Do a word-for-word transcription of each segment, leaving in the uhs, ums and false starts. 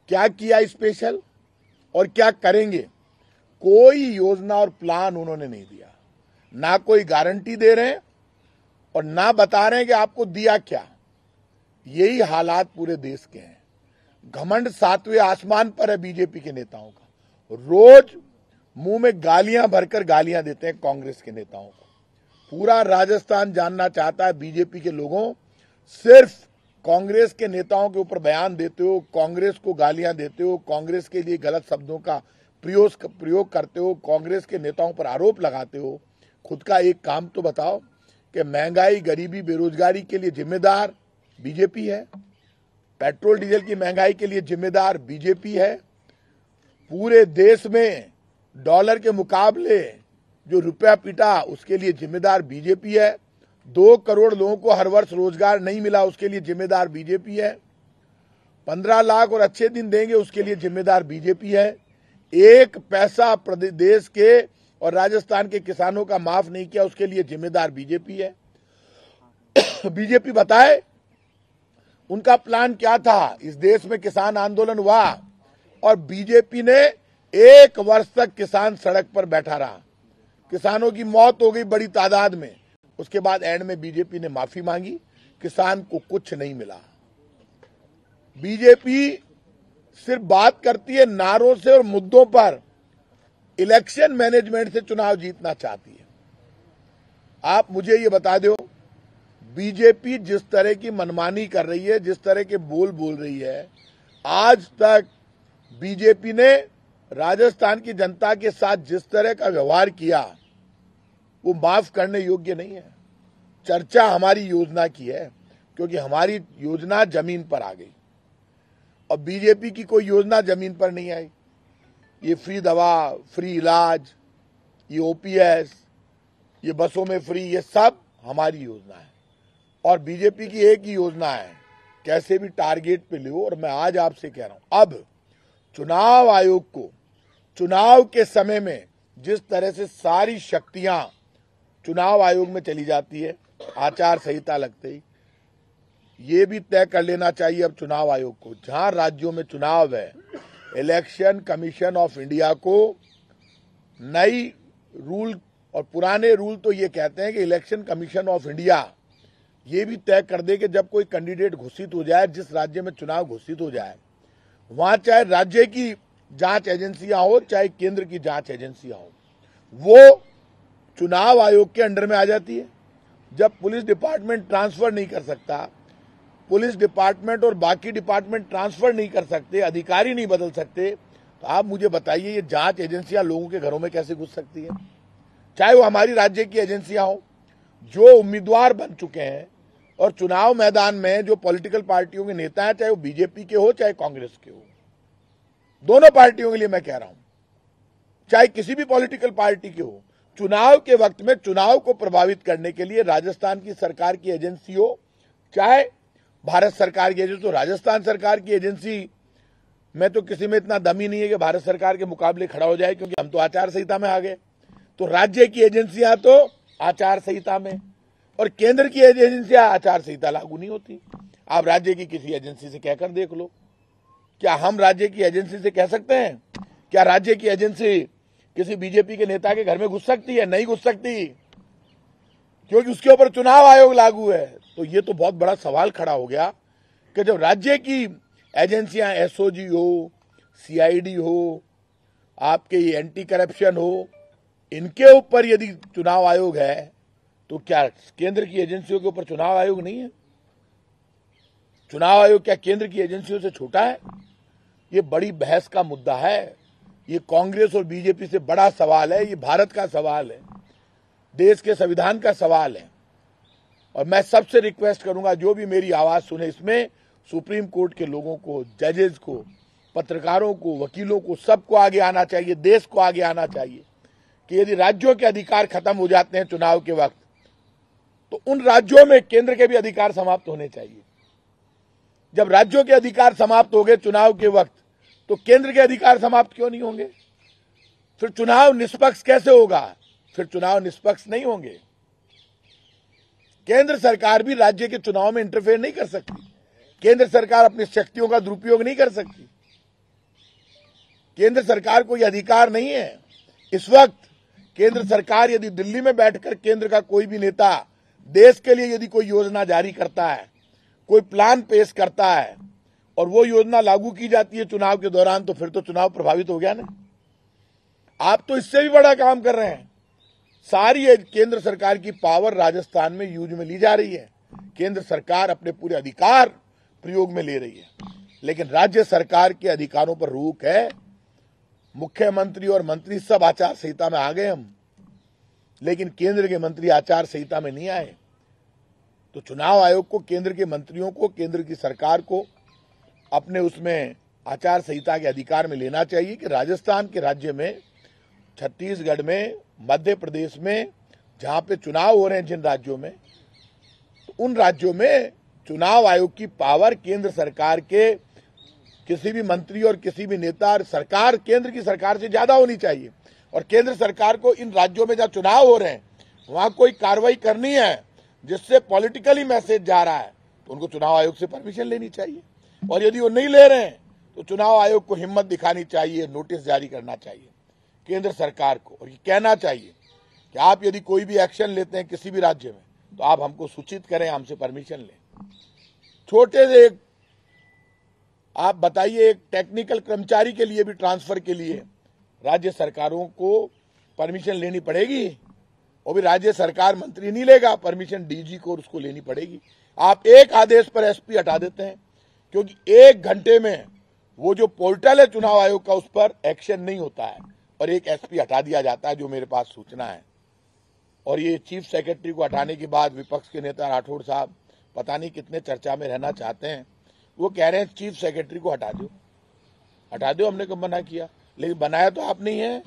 क्या किया स्पेशल और क्या करेंगे, कोई योजना और प्लान उन्होंने नहीं दिया। ना कोई गारंटी दे रहे हैं और ना बता रहे हैं कि आपको दिया क्या। यही हालात पूरे देश के हैं। घमंड सातवें आसमान पर है बीजेपी के नेताओं का। रोज मुंह में गालियां भरकर गालियां देते हैं कांग्रेस के नेताओं को। पूरा राजस्थान जानना चाहता है बीजेपी के लोगों, सिर्फ कांग्रेस के नेताओं के ऊपर बयान देते हो, कांग्रेस को गालियां देते हो, कांग्रेस के लिए गलत शब्दों का प्रयोग प्रयोग करते हो, कांग्रेस के नेताओं पर आरोप लगाते हो। खुद का एक काम तो बताओ कि महंगाई, गरीबी, बेरोजगारी के लिए जिम्मेदार बीजेपी है। पेट्रोल डीजल की महंगाई के लिए जिम्मेदार बीजेपी है। पूरे देश में डॉलर के मुकाबले जो रुपया पिटा उसके लिए जिम्मेदार बीजेपी है। दो करोड़ लोगों को हर वर्ष रोजगार नहीं मिला, उसके लिए जिम्मेदार बीजेपी है। पंद्रह लाख और अच्छे दिन देंगे, उसके लिए जिम्मेदार बीजेपी है। एक पैसा प्रदेश के और राजस्थान के किसानों का माफ नहीं किया, उसके लिए जिम्मेदार बीजेपी है। बीजेपी बताए उनका प्लान क्या था। इस देश में किसान आंदोलन हुआ और बीजेपी ने एक वर्ष तक किसान सड़क पर बैठा रहा, किसानों की मौत हो गई बड़ी तादाद में। उसके बाद एंड में बीजेपी ने माफी मांगी, किसान को कुछ नहीं मिला। बीजेपी सिर्फ बात करती है नारों से और मुद्दों पर, इलेक्शन मैनेजमेंट से चुनाव जीतना चाहती है। आप मुझे ये बता दो, बीजेपी जिस तरह की मनमानी कर रही है, जिस तरह के बोल बोल रही है, आज तक बीजेपी ने राजस्थान की जनता के साथ जिस तरह का व्यवहार किया वो माफ करने योग्य नहीं है। चर्चा हमारी योजना की है क्योंकि हमारी योजना जमीन पर आ गई और बीजेपी की कोई योजना जमीन पर नहीं आई। ये फ्री दवा, फ्री इलाज, ये ओपीएस, ये बसों में फ्री, ये सब हमारी योजना है। और बीजेपी की एक ही योजना है, कैसे भी टारगेट पे लो। और मैं आज आपसे कह रहा हूं, अब चुनाव आयोग को चुनाव के समय में जिस तरह से सारी शक्तियां चुनाव आयोग में चली जाती है आचार संहिता लगते ही, ये भी तय कर लेना चाहिए अब चुनाव आयोग को, जहां राज्यों में चुनाव है, इलेक्शन कमीशन ऑफ इंडिया को नई रूल और पुराने रूल तो ये कहते हैं कि इलेक्शन कमीशन ऑफ इंडिया ये भी तय कर दे कि जब कोई कैंडिडेट घोषित हो जाए, जिस राज्य में चुनाव घोषित हो जाए, वहां चाहे राज्य की जांच एजेंसियां हो चाहे केंद्र की जांच एजेंसियां हो, वो चुनाव आयोग के अंडर में आ जाती है। जब पुलिस डिपार्टमेंट ट्रांसफर नहीं कर सकता, पुलिस डिपार्टमेंट और बाकी डिपार्टमेंट ट्रांसफर नहीं कर सकते, अधिकारी नहीं बदल सकते, तो आप मुझे बताइए ये जांच एजेंसियां लोगों के घरों में कैसे घुस सकती है। चाहे वो हमारी राज्य की एजेंसियां हो, जो उम्मीदवार बन चुके हैं और चुनाव मैदान में जो पॉलिटिकल पार्टियों के नेता हैं, चाहे वो बीजेपी के हो चाहे कांग्रेस के हो, दोनों पार्टियों के लिए मैं कह रहा हूं, चाहे किसी भी पॉलिटिकल पार्टी के हो, चुनाव के वक्त में चुनाव को प्रभावित करने के लिए राजस्थान की सरकार की एजेंसी हो चाहे भारत सरकार की एजेंसी हो। राजस्थान सरकार की एजेंसी में तो किसी में इतना दम ही नहीं है कि भारत सरकार के मुकाबले खड़ा हो जाए, क्योंकि हम तो आचार संहिता में आ गए। तो राज्य की एजेंसियां तो आचार संहिता में और केंद्र की एजेंसियां आचार संहिता लागू नहीं होती। आप राज्य की किसी एजेंसी से कहकर देख लो, क्या हम राज्य की एजेंसी से कह सकते हैं? क्या राज्य की एजेंसी किसी बीजेपी के नेता के घर में घुस सकती है? नहीं घुस सकती, क्योंकि उसके ऊपर चुनाव आयोग लागू है। तो ये तो बहुत बड़ा सवाल खड़ा हो गया कि जब राज्य की एजेंसियां एसओजी हो, सीआईडी हो, आपके ये एंटी करप्शन हो, इनके ऊपर यदि चुनाव आयोग है तो क्या केंद्र की एजेंसियों के ऊपर चुनाव आयोग नहीं है? चुनाव आयोग क्या केंद्र की एजेंसियों से छोटा है? ये बड़ी बहस का मुद्दा है। ये कांग्रेस और बीजेपी से बड़ा सवाल है, ये भारत का सवाल है, देश के संविधान का सवाल है। और मैं सबसे रिक्वेस्ट करूंगा, जो भी मेरी आवाज सुने, इसमें सुप्रीम कोर्ट के लोगों को, जजेस को, पत्रकारों को, वकीलों को, सबको आगे आना चाहिए, देश को आगे आना चाहिए कि यदि राज्यों के अधिकार खत्म हो जाते हैं चुनाव के वक्त, तो उन राज्यों में केंद्र के भी अधिकार समाप्त होने चाहिए। जब राज्यों के अधिकार समाप्त हो गए चुनाव के वक्त, तो केंद्र के अधिकार समाप्त क्यों नहीं होंगे? फिर चुनाव निष्पक्ष कैसे होगा? फिर चुनाव निष्पक्ष नहीं होंगे। केंद्र सरकार भी राज्य के चुनाव में इंटरफेयर नहीं कर सकती। केंद्र सरकार अपनी शक्तियों का दुरुपयोग नहीं कर सकती। केंद्र सरकार को यह अधिकार नहीं है। इस वक्त केंद्र सरकार यदि दिल्ली में बैठकर केंद्र का कोई भी नेता देश के लिए यदि कोई योजना जारी करता है, कोई प्लान पेश करता है और वो योजना लागू की जाती है चुनाव के दौरान, तो फिर तो चुनाव प्रभावित हो गया ना। आप तो इससे भी बड़ा काम कर रहे हैं। सारी केंद्र सरकार की पावर राजस्थान में यूज में ली जा रही है। केंद्र सरकार अपने पूरे अधिकार प्रयोग में ले रही है, लेकिन राज्य सरकार के अधिकारों पर रोक है। मुख्यमंत्री और मंत्री सब आचार संहिता में आ गए हम, लेकिन केंद्र के मंत्री आचार संहिता में नहीं आए। तो चुनाव आयोग को, केंद्र के मंत्रियों को, केंद्र की सरकार को अपने उसमें आचार संहिता के अधिकार में लेना चाहिए कि राजस्थान के राज्य में, छत्तीसगढ़ में, मध्य प्रदेश में जहां पे चुनाव हो रहे हैं जिन राज्यों में, तो उन राज्यों में चुनाव आयोग की पावर केंद्र सरकार के किसी भी मंत्री और किसी भी नेता, सरकार केंद्र की सरकार से ज्यादा होनी चाहिए। और केंद्र सरकार को इन राज्यों में जहां चुनाव हो रहे हैं वहां कोई कार्रवाई करनी है जिससे पॉलिटिकली मैसेज जा रहा है, तो उनको चुनाव आयोग से परमिशन लेनी चाहिए। और यदि वो नहीं ले रहे हैं तो चुनाव आयोग को हिम्मत दिखानी चाहिए, नोटिस जारी करना चाहिए केंद्र सरकार को, और ये कहना चाहिए कि आप यदि कोई भी एक्शन लेते हैं किसी भी राज्य में तो आप हमको सूचित करें, हमसे परमिशन लें। छोटे से एक आप बताइए, एक टेक्निकल कर्मचारी के लिए भी ट्रांसफर के लिए राज्य सरकारों को परमिशन लेनी पड़ेगी, और भी राज्य सरकार मंत्री नहीं लेगा परमिशन, डीजी को उसको लेनी पड़ेगी। आप एक आदेश पर एसपी हटा देते हैं, क्योंकि एक घंटे में वो जो पोर्टल है चुनाव आयोग का उस पर एक्शन नहीं होता है और एक एसपी हटा दिया जाता है, जो मेरे पास सूचना है। और ये चीफ सेक्रेटरी को हटाने के बाद विपक्ष के नेता राठौड़ साहब पता नहीं कितने चर्चा में रहना चाहते हैं, वो कह रहे हैं चीफ सेक्रेटरी को हटा दो, हटा दो, हमने कब मना किया, लेकिन बनाया तो आप नहीं है।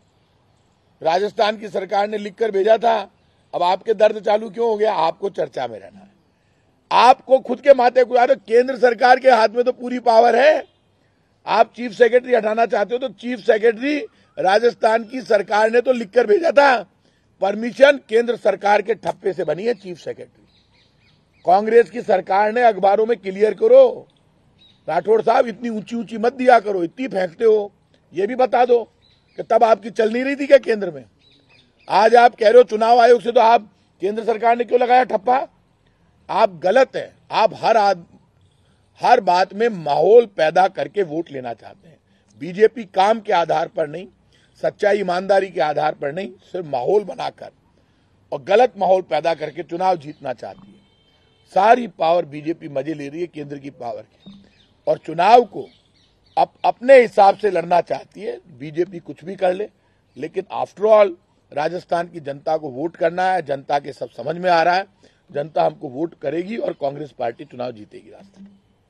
राजस्थान की सरकार ने लिखकर भेजा था, अब आपके दर्द चालू क्यों हो गया? आपको चर्चा में रहना है, आपको खुद के माथे को यार, केंद्र सरकार के हाथ में तो पूरी पावर है। आप चीफ सेक्रेटरी हटाना चाहते हो तो चीफ सेक्रेटरी राजस्थान की सरकार ने तो लिखकर भेजा था, परमिशन केंद्र सरकार के ठप्पे से बनी है चीफ सेक्रेटरी। कांग्रेस की सरकार ने अखबारों में क्लियर करो, राठौड़ साहब इतनी ऊंची ऊंची मत दिया करो, इतनी फेंकते हो, ये भी बता दो कि तब आपकी चल नहीं रही थी क्या केंद्र में? आज आप कह रहे हो चुनाव आयोग से तो आप, केंद्र सरकार ने क्यों लगाया ठप्पा? आप गलत है। आप हर आद, हर बात में माहौल पैदा करके वोट लेना चाहते हैं। बीजेपी काम के आधार पर नहीं, सच्चाई ईमानदारी के आधार पर नहीं, सिर्फ माहौल बनाकर और गलत माहौल पैदा करके चुनाव जीतना चाहती है। सारी पावर बीजेपी मजे ले रही है केंद्र की पावर की, और चुनाव को अब अपने हिसाब से लड़ना चाहती है। बीजेपी कुछ भी कर ले, लेकिन आफ्टर ऑल राजस्थान की जनता को वोट करना है। जनता के सब समझ में आ रहा है, जनता हमको वोट करेगी और कांग्रेस पार्टी चुनाव जीतेगी राजस्थान।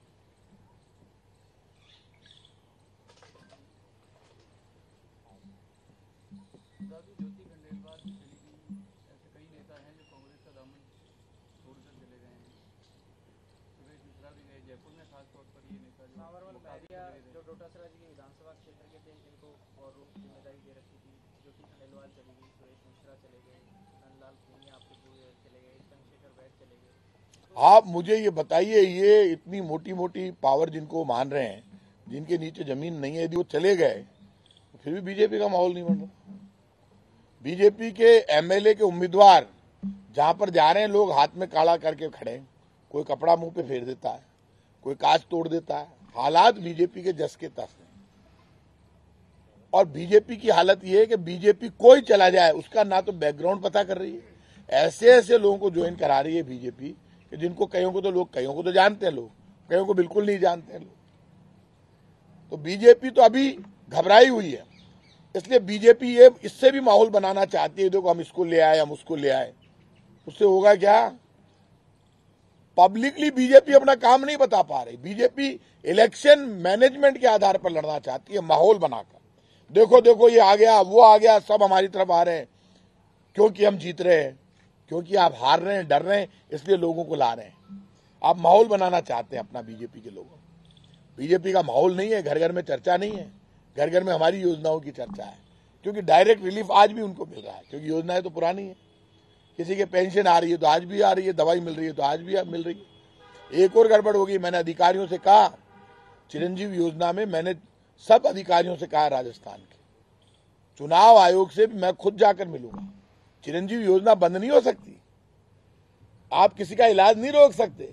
जो डोटासरा जी के विधानसभा क्षेत्र के थे, जिनको और जिम्मेदारी दे रखी थी, ज्योति खंडेलवाल चली गई, सुरेश मिश्रा चले गए, नंदलाल पूनिया आपके पूरे चले गए, चंद्रशेखर वैद चले गए। आप मुझे ये बताइए, ये इतनी मोटी मोटी पावर जिनको मान रहे हैं, जिनके नीचे जमीन नहीं है, यदि वो चले गए तो फिर भी बीजेपी का माहौल नहीं बन रहा। बीजेपी के एमएलए के उम्मीदवार जहां पर जा रहे हैं, लोग हाथ में काला करके खड़े हैं, कोई कपड़ा मुंह पे फेर देता है, कोई कांच तोड़ देता है। हालात बीजेपी के जस के तस हैं। और बीजेपी की हालत यह है कि बीजेपी कोई चला जाए उसका ना तो बैकग्राउंड पता कर रही है, ऐसे ऐसे लोगों को ज्वाइन करा रही है बीजेपी कि जिनको कईयों को तो लोग कईयों को तो जानते हैं, लोग कईयों को बिल्कुल नहीं जानते हैं लोग। तो बीजेपी तो अभी घबराई हुई है, इसलिए बीजेपी ये इससे भी माहौल बनाना चाहती है, देखो हम इसको ले आए, हम उसको ले आए। उससे होगा क्या? पब्लिकली बीजेपी अपना काम नहीं बता पा रही। बीजेपी इलेक्शन मैनेजमेंट के आधार पर लड़ना चाहती है, माहौल बनाकर। देखो देखो ये आ गया, वो आ गया, सब हमारी तरफ आ रहे हैं क्योंकि हम जीत रहे हैं, क्योंकि आप हार रहे हैं, डर रहे हैं, इसलिए लोगों को ला रहे हैं। आप माहौल बनाना चाहते हैं अपना बीजेपी के लोगों। बीजेपी का माहौल नहीं है, घर घर में चर्चा नहीं है, घर घर में हमारी योजनाओं की चर्चा है, क्योंकि डायरेक्ट रिलीफ आज भी उनको मिल रहा है, क्योंकि योजनाएं तो पुरानी है। किसी के पेंशन आ रही है तो आज भी आ रही है, दवाई मिल रही है तो आज भी मिल रही है। एक और गड़बड़ होगी, मैंने अधिकारियों से कहा, चिरंजीवी योजना में मैंने सब अधिकारियों से कहा है राजस्थान के, चुनाव आयोग से भी मैं खुद जाकर मिलूंगा। चिरंजीवी योजना बंद नहीं हो सकती, आप किसी का इलाज नहीं रोक सकते।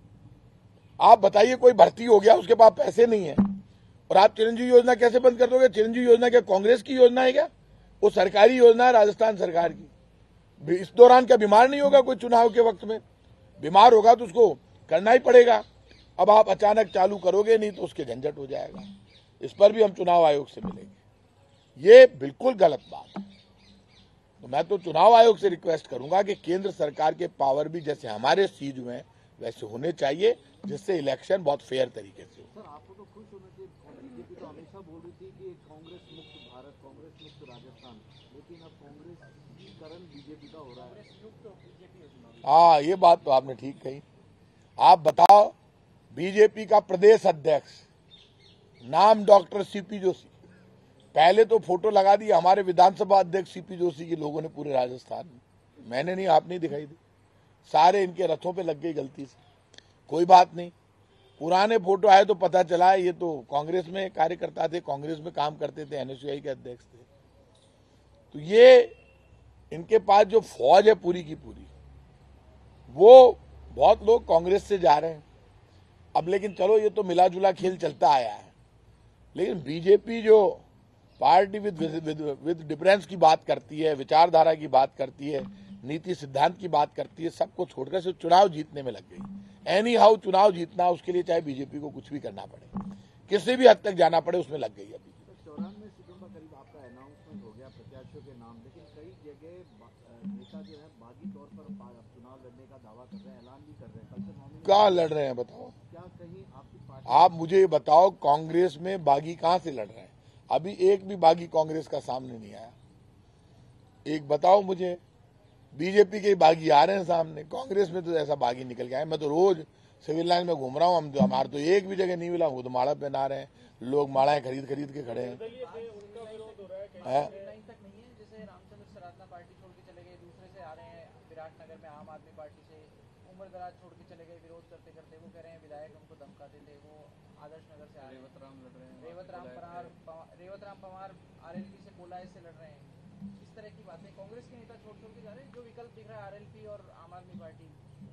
आप बताइए, कोई भर्ती हो गया, उसके पास पैसे नहीं है और आप चिरंजीवी योजना कैसे बंद कर दोगे? चिरंजीवी योजना क्या कांग्रेस की योजना है क्या? वो सरकारी योजना है राजस्थान सरकार की। इस दौरान क्या बीमार नहीं होगा कोई? चुनाव के वक्त में बीमार होगा तो उसको करना ही पड़ेगा। अब आप अचानक चालू करोगे नहीं तो उसके झंझट हो जाएगा। इस पर भी हम चुनाव आयोग से मिलेंगे। ये बिल्कुल गलत बात है। तो मैं तो चुनाव आयोग से रिक्वेस्ट करूंगा कि केंद्र सरकार के पावर भी जैसे हमारे सीज में वैसे होने चाहिए, जिससे इलेक्शन बहुत फेयर तरीके से हो। सर, आपको तो खुश होना चाहिए। बीजेपी तो हमेशा बोल रही थी कि कांग्रेस मुक्त भारत, कांग्रेस मुक्त राजस्थान, लेकिन अब कांग्रेसीकरण बीजेपी का हो रहा है। हाँ, ये बात तो आपने ठीक कही। आप बताओ, बीजेपी का प्रदेश अध्यक्ष नाम डॉक्टर सीपी जोशी, पहले तो फोटो लगा दी हमारे विधानसभा अध्यक्ष सीपी जोशी की लोगों ने पूरे राजस्थान में, मैंने नहीं, आप नहीं दिखाई दी, सारे इनके रथों पे लग गई गलती से। कोई बात नहीं, पुराने फोटो आए तो पता चला ये तो कांग्रेस में कार्यकर्ता थे, कांग्रेस में काम करते थे, एनएसयूआई के अध्यक्ष थे। तो ये इनके पास जो फौज है पूरी की पूरी, वो बहुत लोग कांग्रेस से जा रहे हैं अब। लेकिन चलो, ये तो मिला जुला खेल चलता आया है। लेकिन बीजेपी जो party with with with difference की बात करती है, विचारधारा की बात करती है, नीति सिद्धांत की बात करती है, सबको छोड़कर सिर्फ चुनाव जीतने में लग गई। एनी हाउ चुनाव जीतना, उसके लिए चाहे बीजेपी को कुछ भी करना पड़े, किसी भी हद तक जाना पड़े, उसमें लग गई अभी। चौरानवे सीटों का करीब आपका अनाउंसमेंट हो गया प्रत्याशियों के नाम, लेकिन कई जगह नेता जो है बागी तौर पर चुनाव लड़ने का दावा कर रहे हैं, ऐलान भी कर रहे हैं। कल से नॉमिनेशन कहाँ लड़ रहे हैं बताओ? क्या कहीं आपकी पार्टी, आप मुझे ये बताओ, कांग्रेस में बागी कहां से लड़ रहे हैं? अभी एक भी बागी कांग्रेस का सामने नहीं आया। एक बताओ मुझे, बीजेपी के बागी आ रहे हैं सामने, कांग्रेस में तो ऐसा बागी निकल के आए। मैं तो रोज सिविल लाइन में घूम रहा हूँ, हम तो हमारे तो एक भी जगह नहीं मिला। वो तो माड़ा पहना रहे हैं, लोग माड़ाएं खरीद खरीद के खड़े हैं। जैसे रामचंद्र सरावना पार्टी छोड़ के चले गए, दूसरे से आ रहे हैं विराटनगर में आम आदमी पार्टी से, उम्र दराज छोड़ के चले गए विरोध करते करते। वो कह रहे हैं विधायक उनको धमकाते थे, वो आदर्श नगर से आ रहे हैं। रेवत राम लड़ रहे हैं, रेवत राम पवार रेवत राम पवार आरएलपी से कोलाय से लड़ रहे हैं। इस तरह की बातें कांग्रेस के नेता छोड़ छोड़ के जा रहे हैं। जो विकल्प दिख रहा है आरएलपी और आम आदमी पार्टी,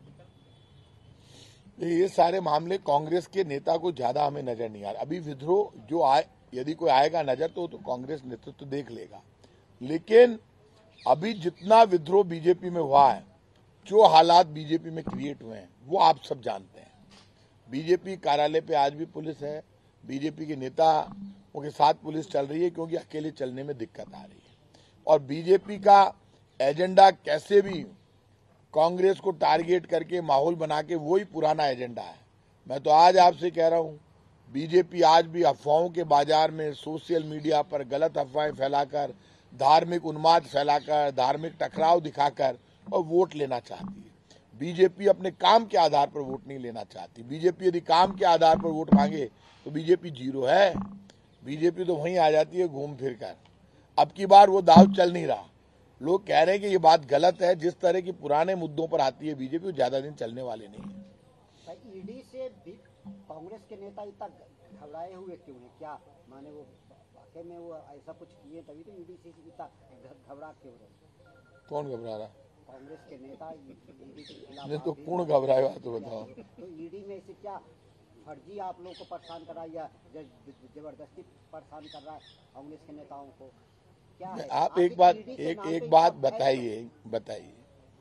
ये सारे मामले कांग्रेस के नेता को ज्यादा हमें नजर नहीं आ रहा। अभी विद्रोह जो आए, यदि कोई आएगा नजर तो, तो कांग्रेस नेतृत्व तो देख लेगा। लेकिन अभी जितना विद्रोह बीजेपी में हुआ है, जो हालात बीजेपी में क्रिएट हुए हैं, वो आप सब जानते हैं। बीजेपी कार्यालय पे आज भी पुलिस है, बीजेपी के नेताओं के साथ पुलिस चल रही है, क्योंकि अकेले चलने में दिक्कत आ रही है। और बीजेपी का एजेंडा कैसे भी कांग्रेस को टारगेट करके माहौल बना के, वही पुराना एजेंडा है। मैं तो आज आपसे कह रहा हूं, बीजेपी आज भी अफवाहों के बाजार में सोशल मीडिया पर गलत अफवाहें फैलाकर, धार्मिक उन्माद फैलाकर, धार्मिक टकराव दिखाकर और वोट लेना चाहती है। बीजेपी अपने काम के आधार पर वोट नहीं लेना चाहती। बीजेपी यदि काम के आधार पर वोट मांगे तो बीजेपी जीरो है। बीजेपी तो वहीं आ जाती है घूम फिर कर। अब की बार वो दाव चल नहीं रहा। लोग कह रहे हैं कि ये बात गलत है। जिस तरह की पुराने मुद्दों पर आती है बीजेपी, वो ज्यादा दिन चलने वाले नहीं है। ईडी से भी कांग्रेस के नेता इतना घबराए हुए क्यों हैं? क्या माने वो वाकई में वो ऐसा कुछ किए तभी तो ईडी से इतना घबरा क्यों रहे? कौन घबरा रहा? कांग्रेस के नेता ईडी के खिलाफ। नहीं तो कौन घबराएगा तो बताओ। तो ईडी में से क्या फर्जी आप लोग को परेशान कर रहा है या जबरदस्ती परेशान कर रहा है कांग्रेस के नेताओं को? क्या है? आप एक बात एक एक बात बताइए बताइए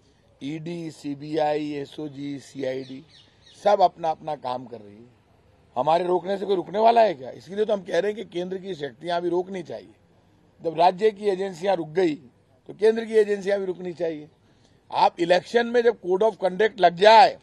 ईडी, सीबीआई, एसओजी, सीआईडी सब अपना अपना काम कर रही है। हमारे रोकने से कोई रुकने वाला है क्या? इसलिए तो हम कह रहे हैं कि केंद्र की शक्तियां भी रोकनी चाहिए। जब राज्य की एजेंसियां रुक गई तो केंद्र की एजेंसियां भी रुकनी चाहिए। आप इलेक्शन में जब कोड ऑफ कंडक्ट लग जाए,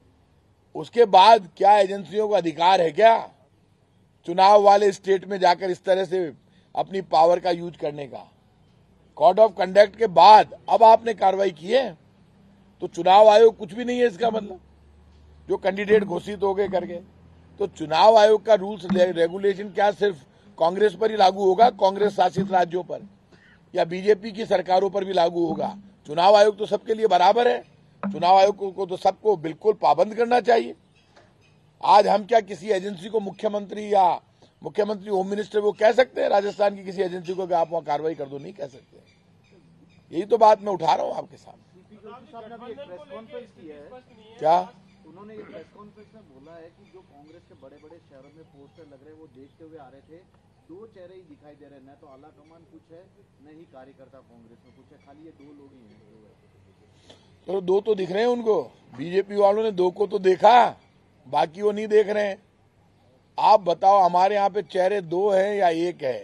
उसके बाद क्या एजेंसियों को अधिकार है क्या चुनाव वाले स्टेट में जाकर इस तरह से अपनी पावर का यूज करने का? कोड ऑफ कंडक्ट के बाद अब आपने कार्रवाई की है तो चुनाव आयोग कुछ भी नहीं है इसका मतलब, जो कैंडिडेट घोषित हो गए करके। तो चुनाव आयोग का रूल्स रेगुलेशन क्या सिर्फ कांग्रेस पर ही लागू होगा, कांग्रेस शासित राज्यों पर, या बीजेपी की सरकारों पर भी लागू होगा? चुनाव आयोग तो सबके लिए बराबर है। चुनाव आयोग को तो सबको बिल्कुल पाबंद करना चाहिए। आज हम क्या किसी एजेंसी को मुख्यमंत्री या मुख्यमंत्री, होम मिनिस्टर वो कह सकते हैं राजस्थान की किसी एजेंसी को कि आप वहां कार्रवाई कर दो? नहीं कह सकते। यही तो बात मैं उठा रहा हूं आपके सामने। सीपी जोशी साहब ने अभी एक प्रेस कॉन्फ्रेंस की है, क्या उन्होंने ये प्रेस कॉन्फ्रेंस में बोला है कि जो कांग्रेस के बड़े बड़े शहरों में पोस्टर लग रहे हैं वो देखते हुए आ रहे थे, दो चेहरे ही दिखाई दे रहे हैं, न तो आला कमान कुछ है न ही कार्यकर्ता कांग्रेस में कुछ है, खाली ये दो लोग ही हैं। तो दो तो दिख रहे हैं उनको, बीजेपी वालों ने दो को तो देखा, बाकी वो नहीं देख रहे हैं। आप बताओ हमारे यहाँ पे चेहरे दो हैं या एक है?